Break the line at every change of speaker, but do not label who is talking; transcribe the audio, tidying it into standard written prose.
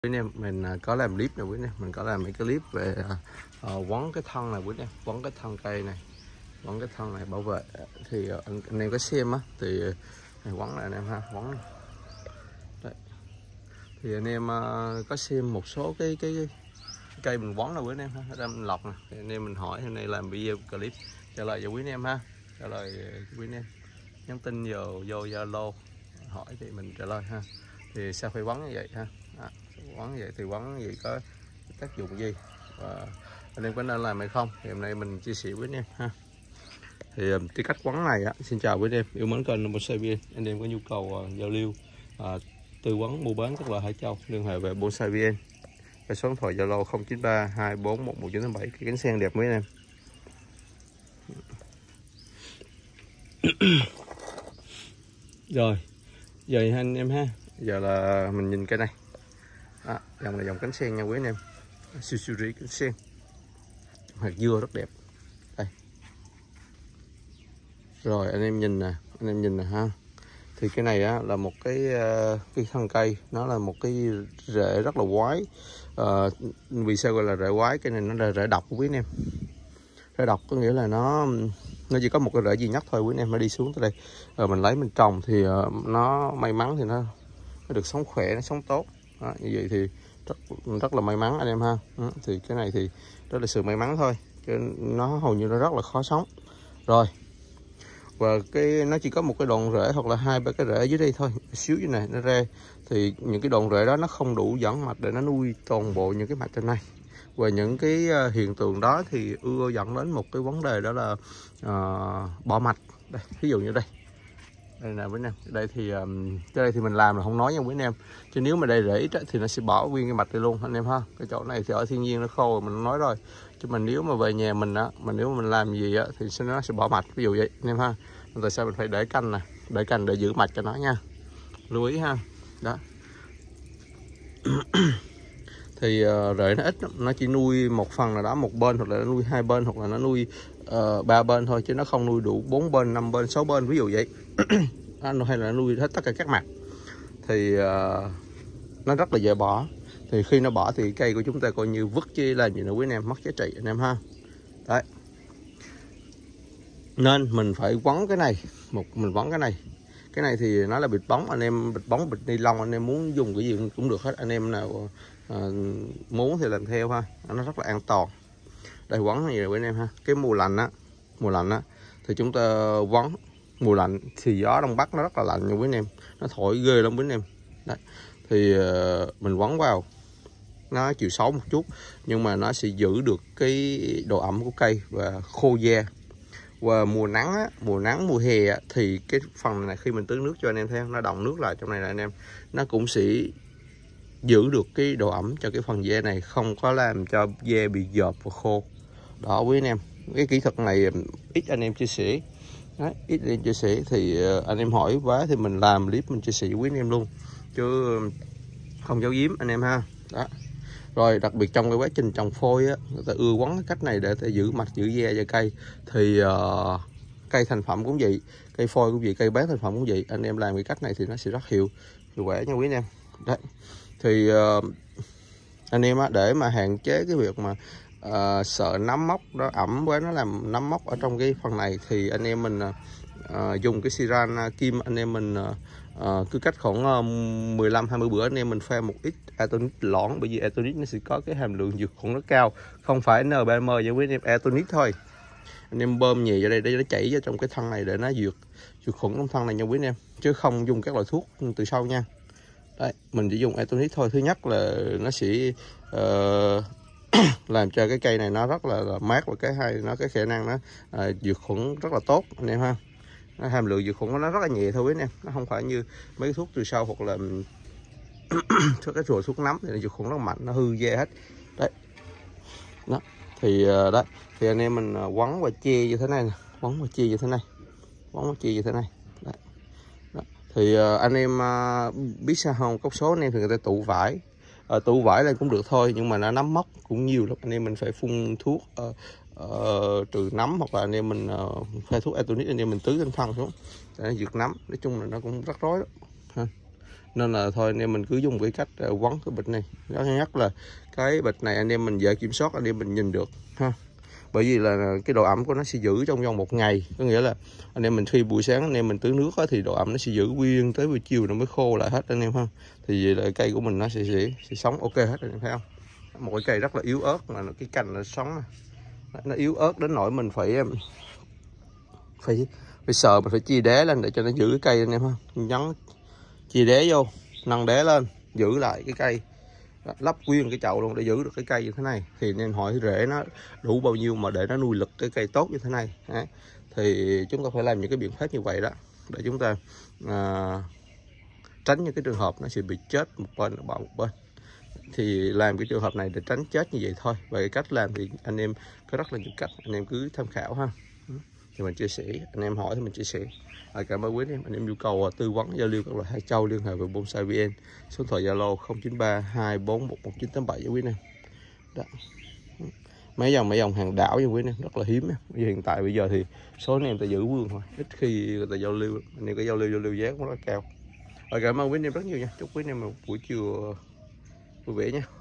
Quý anh em mình có làm clip này quý anh em, mình có làm mấy cái clip về quấn cái thân này quý anh em, quấn cái thân cây này, quấn cái thân này bảo vệ. Thì anh em có xem á thì này quấn lại anh em ha, quấn này. Đấy. Thì anh em có xem một số cái cây mình quấn là quý anh em ha, ở đây mình lọc nè. Thì anh em mình hỏi hôm nay làm video clip trả lời cho quý anh em ha, trả lời quý anh em nhắn tin vô Zalo hỏi thì mình trả lời ha. Thì sao phải quấn như vậy ha? Quấn vậy thì quấn vậy có tác dụng gì và anh em có nên làm hay không thì hôm nay mình chia sẻ với anh em ha. Thì cái cách quấn này á, xin chào quý anh em yêu mến kênh Bonsai VN. Anh em có nhu cầu giao lưu tư vấn mua bán các loại hải châu liên hệ về Bonsai VN, cái số điện thoại Zalo 093 241 1987. Cái cánh sen đẹp mấy anh em. Rồi giờ anh em ha, giờ là mình nhìn cái này. Dòng này dòng cánh sen nha quý anh em, Suzuri cánh sen, hạt dưa rất đẹp đây. Rồi anh em nhìn nè, ha. Thì cái này á, là một cái thân cây, nó là một cái rễ rất là quái. Vì sao gọi là rễ quái? Cái này nó là rễ độc quý anh em. Rễ độc có nghĩa là nó chỉ có một cái rễ duy nhất thôi quý anh em. Nó đi xuống tới đây rồi mình lấy mình trồng thì nó may mắn thì nó được sống khỏe, nó sống tốt. Đó, như vậy thì rất là may mắn anh em ha. Thì cái này thì đó là sự may mắn thôi, chứ nó hầu như nó rất là khó sống. Rồi và nó chỉ có một cái đoạn rễ hoặc là 2-3 cái rễ ở dưới đây thôi, xíu như này nó ra, thì những cái đoạn rễ đó nó không đủ dẫn mạch để nó nuôi toàn bộ những cái mạch trên này. Và những cái hiện tượng đó thì dẫn đến một cái vấn đề, đó là bỏ mạch. Đây, ví dụ như đây nè quý anh em, đây thì mình làm là không nói nha quý anh em, chứ nếu mà đây rễ ít thì nó sẽ bỏ nguyên cái mạch này luôn anh em ha. Cái chỗ này thì ở thiên nhiên nó khô rồi mình nói rồi, chứ mình nếu mà về nhà mình á, nếu mà mình làm gì á thì nó sẽ bỏ mạch, ví dụ vậy anh em ha. Tại sao mình phải để canh nè, để canh để giữ mạch cho nó nha, lưu ý ha. Đó. Thì rễ nó ít, nó chỉ nuôi một phần nào đó, một bên, hoặc là nó nuôi 2 bên, hoặc là nó nuôi 3 bên thôi, chứ nó không nuôi đủ 4 bên, 5 bên, 6 bên, ví dụ vậy. Hay là nó nuôi hết tất cả các mặt thì nó rất là dễ bỏ. Thì khi nó bỏ thì cây của chúng ta coi như vứt, chứ là gì nữa quý anh em, mất giá trị anh em ha. Đấy, nên mình phải quấn cái này, mình quấn cái này thì nó là bịch bóng anh em, bịch bóng, bịch ni lông, anh em muốn dùng cái gì cũng được hết, anh em nào muốn thì làm theo ha, nó rất là an toàn. Đây quấn như vậy quý anh em ha. Cái mùa lạnh á thì chúng ta quấn. Mùa lạnh thì gió đông bắc nó rất là lạnh nha quý anh em, nó thổi ghê lắm quý anh em. Đấy. Thì mình quấn vào, nó chịu xấu một chút nhưng mà nó sẽ giữ được cái độ ẩm của cây và khô da. Và mùa nắng mùa hè á, thì cái phần này khi mình tưới nước cho anh em thấy nó đọng nước lại trong này là anh em, nó cũng sẽ giữ được cái độ ẩm cho cái phần da này, không có làm cho da bị dợp và khô. Đó quý anh em, cái kỹ thuật này ít anh em chia sẻ. Đấy, ít anh em chia sẻ thì anh em hỏi quá thì mình làm clip mình chia sẻ với anh em luôn, chứ không giấu giếm anh em ha. Đó. Rồi đặc biệt trong cái quá trình trồng phôi á, người ta ưa quấn cái cách này để giữ mạch, giữ da cho cây. Thì cây thành phẩm cũng vậy, cây phôi cũng vậy, cây bán thành phẩm cũng vậy. Anh em làm cái cách này thì nó sẽ rất hiệu quả nha quý anh em. Đấy. Thì anh em á, để mà hạn chế cái việc mà sợ nấm mốc đó ẩm quá, nó làm nấm mốc ở trong cái phần này, thì anh em mình dùng cái xi ran kim, anh em mình cứ cách khoảng 15-20 bữa anh em mình pha một ít Atonit lõn, bởi vì Atonit nó sẽ có cái hàm lượng dược khuẩn rất cao, không phải N3M với anh em, Atonit thôi. Anh em bơm nhẹ vào đây để nó chảy vào trong cái thân này để nó dược khuẩn trong thân này nha quý anh em, chứ không dùng các loại thuốc từ sau nha. Đấy, mình chỉ dùng Atonit thôi. Thứ nhất là nó sẽ làm cho cái cây này nó rất là mát, và cái hai nó cái khả năng nó dược khuẩn rất là tốt anh em ha. Nó hàm lượng dược khuẩn của nó rất là nhẹ thôi anh em, nó không phải như mấy cái thuốc từ sau hoặc là cái rùa thuốc nấm thì dược khuẩn rất mạnh, nó hư da hết. Đấy. Đó. Thì đấy, thì anh em mình quấn và che như thế này nè, quấn và che như thế này, quấn và che như thế này. Đấy. Đó. Thì anh em biết sao không, có số anh em thì người ta tụ vải, tụ vải lên cũng được thôi, nhưng mà nó nấm mốc cũng nhiều lắm, anh em mình phải phun thuốc trừ nấm, hoặc là anh em mình pha thuốc Atonit, anh em mình tưới lên thân xuống để nó diệt nấm. Nói chung là nó cũng rắc rối đó ha. Nên là thôi anh em mình cứ dùng cái cách quấn cái bịch này. Đó, nhất là cái bịch này anh em mình dễ kiểm soát, anh em mình nhìn được ha. Bởi vì là cái độ ẩm của nó sẽ giữ trong vòng 1 ngày, có nghĩa là anh em mình khi buổi sáng anh em mình tưới nước á, thì độ ẩm nó sẽ giữ nguyên tới buổi chiều nó mới khô lại hết anh em ha. Thì vậy là cây của mình nó sẽ sống ok hết anh em thấy không. Một cái cây rất là yếu ớt mà cái cành nó sống, nó yếu ớt đến nỗi mình phải sợ, mình phải chia đế lên để cho nó giữ cái cây anh em ha. Nhấn chia đế vô, nâng đế lên giữ lại cái cây. Đó, lắp nguyên cái chậu luôn để giữ được cái cây như thế này. Thì nên hỏi rễ nó đủ bao nhiêu mà để nó nuôi lực cái cây tốt như thế này. Đấy. Thì chúng ta phải làm những cái biện pháp như vậy đó, để chúng ta tránh những cái trường hợp nó sẽ bị chết một bên bỏ một bên. Thì làm cái trường hợp này để tránh chết như vậy thôi. Và cái cách làm thì anh em có rất là nhiều cách, anh em cứ tham khảo ha. Thì mình chia sẻ, anh em hỏi thì mình chia sẻ. Cảm ơn quý anh em nhu cầu tư vấn giao lưu các loại hai châu liên hệ với Bonsai VN, số điện thoại Zalo 0932411987 với quý anh em. Đó. Mấy dòng hàng đảo với quý anh em rất là hiếm. Hiện tại bây giờ thì số anh em ta giữ vườn thôi, ít khi người ta giao lưu, anh em có giao lưu giá cũng rất là cao. Cảm ơn quý anh em rất nhiều nha. Chúc quý anh em một buổi chiều vui vẻ nha.